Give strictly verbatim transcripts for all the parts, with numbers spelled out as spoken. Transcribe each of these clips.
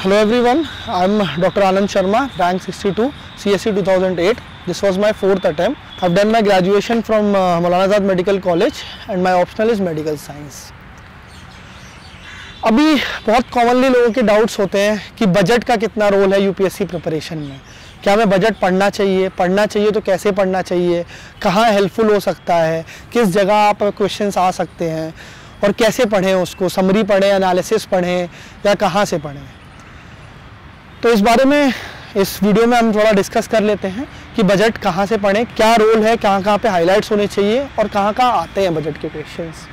Hello everyone, I am Doctor Anand Sharma, rank sixty-two, C S E two thousand eight. This was my fourth attempt. I have done my graduation from uh, Maulana Azad Medical College and my optional is Medical Science. अभी बहुत commonly लोगों के doubts होते हैं कि budget का कितना role है यूपीएससी प्रिपरेशन में। क्या हमें बजट पढ़ना चाहिए, पढ़ना चाहिए तो कैसे पढ़ना चाहिए, कहाँ हेल्पफुल हो सकता है, किस जगह आप क्वेश्चंस आ सकते हैं और कैसे पढ़ें उसको, समरी पढ़ें, एनालिसिस पढ़ें या कहाँ से पढ़ें। तो इस बारे में इस वीडियो में हम थोड़ा डिस्कस कर लेते हैं कि बजट कहाँ से पढ़ें, क्या रोल है, कहाँ कहाँ पे हाइलाइट्स होने चाहिए और कहाँ कहाँ आते हैं बजट के क्वेश्चंस।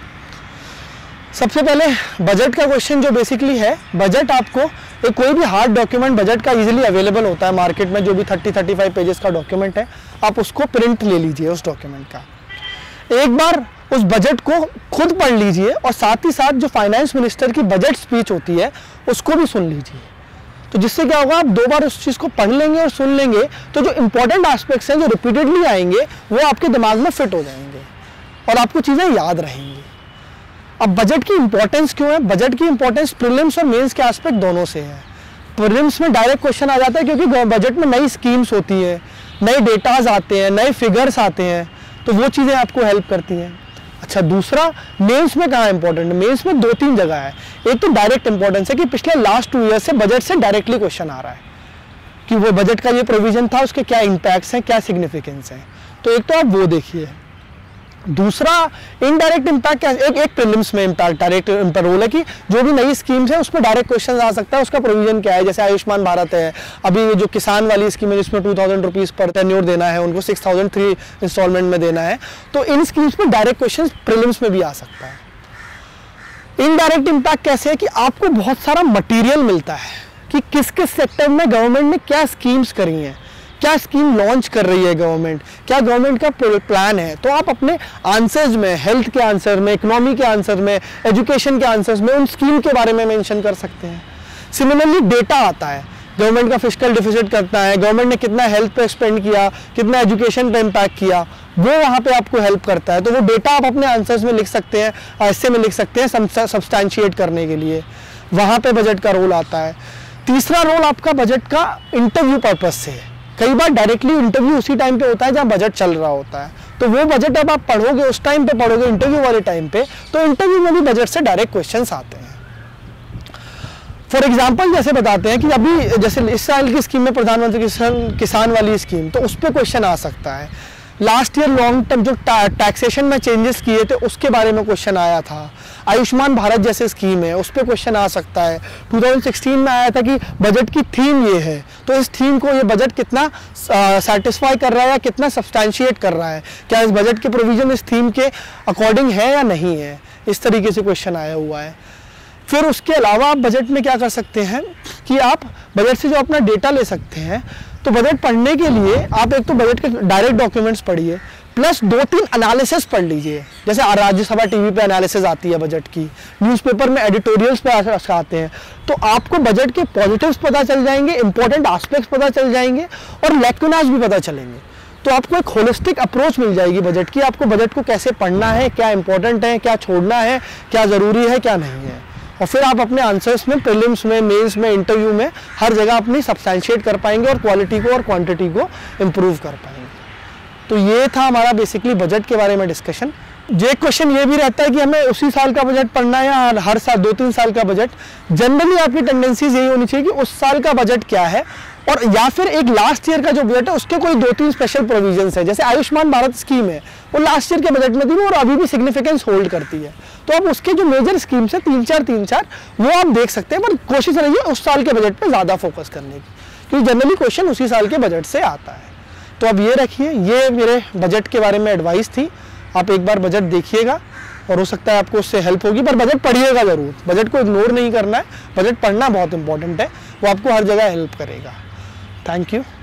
सबसे पहले बजट का क्वेश्चन जो बेसिकली है, बजट आपको एक कोई भी हार्ड डॉक्यूमेंट बजट का इजीली अवेलेबल होता है मार्केट में, जो भी थर्टी थर्टी फाइव पेजेस का डॉक्यूमेंट है, आप उसको प्रिंट ले लीजिए उस डॉक्यूमेंट का। एक बार उस बजट को खुद पढ़ लीजिए और साथ ही साथ जो फाइनेंस मिनिस्टर की बजट स्पीच होती है उसको भी सुन लीजिए। तो जिससे क्या होगा, आप दो बार उस चीज़ को पढ़ लेंगे और सुन लेंगे तो जो इंपॉर्टेंट एस्पेक्ट्स हैं जो रिपीटेडली आएंगे वो आपके दिमाग में फिट हो जाएंगे और आपको चीज़ें याद रहेंगी। अब बजट की इंपॉर्टेंस क्यों है? बजट की इंपॉर्टेंस प्रीलिम्स और मेंस के एस्पेक्ट दोनों से है। प्रीलिम्स में डायरेक्ट क्वेश्चन आ जाता है क्योंकि बजट में नई स्कीम्स होती हैं, नए डेटाज आते हैं, नए फिगर्स आते हैं, तो वो चीज़ें आपको हेल्प करती हैं। अच्छा, दूसरा मेंस में कहाँ इंपॉर्टेंट है? मेंस में दो तीन जगह है। एक तो डायरेक्ट इंपॉर्टेंस है कि पिछले लास्ट टू ईयर से बजट से डायरेक्टली क्वेश्चन आ रहा है कि वो बजट का ये प्रोविजन था, उसके क्या इम्पैक्ट्स हैं, क्या सिग्निफिकेंस है। तो एक तो आप वो देखिए। दूसरा इनडायरेक्ट इम्पैक्ट, एक एक प्रीलिम्स में इम्पैक्ट डायरेक्ट रोल है कि जो भी नई स्कीम्स है उस पर डायरेक्ट क्वेश्चन आ सकता है, उसका प्रोविजन क्या है। जैसे आयुष्मान भारत है, अभी जो किसान वाली स्कीम है जिसमें टू थाउजेंड रुपीज़ पर टेन्योर देना है, उनको सिक्स थाउजेंड थ्री इंस्टॉलमेंट में देना है, तो इन स्कीम्स पर डायरेक्ट क्वेश्चन प्रीलिम्स में भी आ सकता है। इनडायरेक्ट इम्पैक्ट कैसे है कि आपको बहुत सारा मटीरियल मिलता है कि किस किस सेक्टर में गवर्नमेंट ने क्या स्कीम्स करी हैं, क्या स्कीम लॉन्च कर रही है गवर्नमेंट, क्या गवर्नमेंट का प्लान है। तो आप अपने आंसर्स में, हेल्थ के आंसर में, इकोनॉमी के आंसर में, एजुकेशन के आंसर्स में उन स्कीम के बारे में मेंशन कर सकते हैं। सिमिलरली डेटा आता है, गवर्नमेंट का फिस्कल डिफिसिट करता है, गवर्नमेंट ने कितना हेल्थ पे स्पेंड किया, कितना एजुकेशन पे इम्पैक्ट किया, वो वहाँ पे आपको हेल्प करता है। तो वो डेटा आप अपने आंसर्स में लिख सकते हैं, ऐसे में लिख सकते हैं सब्सटैंशिएट करने के लिए, वहाँ पे बजट का रोल आता है। तीसरा रोल आपका बजट का इंटरव्यू पर्पज से है। कई बार डायरेक्टली इंटरव्यू उसी टाइम पे होता है जहाँ बजट चल रहा होता है, तो वो बजट अब आप पढ़ोगे उस टाइम पे पढ़ोगे इंटरव्यू वाले टाइम पे, तो इंटरव्यू में भी बजट से डायरेक्ट क्वेश्चंस आते हैं। फॉर एग्जांपल जैसे बताते हैं कि अभी जैसे इस साल की स्कीम में प्रधानमंत्री किसान किसान वाली स्कीम, तो उस पर क्वेश्चन आ सकता है। लास्ट ईयर लॉन्ग टर्म जो टैक्सेशन में चेंजेस किए थे उसके बारे में क्वेश्चन आया था। आयुष्मान भारत जैसे स्कीम है उस पर क्वेश्चन आ सकता है। टू थाउजेंड सिक्सटीन में आया था कि बजट की थीम ये है, तो इस थीम को ये बजट कितना सेटिस्फाई कर रहा है या कितना सब्सटैंशिएट कर रहा है, क्या इस बजट के प्रोविजन इस थीम के अकॉर्डिंग है या नहीं है, इस तरीके से क्वेश्चन आया हुआ है। फिर उसके अलावा आप बजट में क्या कर सकते हैं कि आप बजट से जो अपना डेटा ले सकते हैं, तो बजट पढ़ने के लिए आप एक तो बजट के डायरेक्ट डॉक्यूमेंट्स पढ़िए, प्लस दो तीन एनालिसिस पढ़ लीजिए। जैसे राज्यसभा टीवी पे एनालिसिस आती है बजट की, न्यूज़पेपर में एडिटोरियल्स पे आते हैं, तो आपको बजट के पॉजिटिव्स पता चल जाएंगे, इंपॉर्टेंट एस्पेक्ट्स पता चल जाएंगे और लैक्यूनास भी पता चलेंगे। तो आपको एक होलिस्टिक अप्रोच मिल जाएगी बजट की, आपको बजट को कैसे पढ़ना है, क्या इंपॉर्टेंट है, क्या छोड़ना है, क्या ज़रूरी है, क्या नहीं है, और फिर आप अपने आंसर्स में, प्रीलिम्स में, मेंस में, इंटरव्यू में हर जगह अपनी सब्सटैंशिएट कर पाएंगे और क्वालिटी को और क्वांटिटी को इम्प्रूव कर पाएंगे। तो ये था हमारा बेसिकली बजट के बारे में डिस्कशन। जो क्वेश्चन ये भी रहता है कि हमें उसी साल का बजट पढ़ना है या हर साल दो तीन साल का बजट। जनरली आपकी टेंडेंसीज यही होनी चाहिए कि उस साल का बजट क्या है, और या फिर एक लास्ट ईयर का जो बजट है उसके कोई दो तीन स्पेशल प्रोविजंस है। जैसे आयुष्मान भारत स्कीम है, वो लास्ट ईयर के बजट में थी और अभी भी सिग्निफिकेंस होल्ड करती है, तो अब उसके जो मेजर स्कीम्स है तीन चार तीन चार वो आप देख सकते हैं, पर कोशिश रहिए उस साल के बजट पे ज़्यादा फोकस करने की, क्योंकि जनरली क्वेश्चन उसी साल के बजट से आता है। तो अब ये रखिए, ये मेरे बजट के बारे में एडवाइस थी। आप एक बार बजट देखिएगा और हो सकता है आपको उससे हेल्प होगी, पर बजट पढ़िएगा ज़रूर, बजट को इग्नोर नहीं करना है, बजट पढ़ना बहुत इंपॉर्टेंट है, वो आपको हर जगह हेल्प करेगा। Thank you.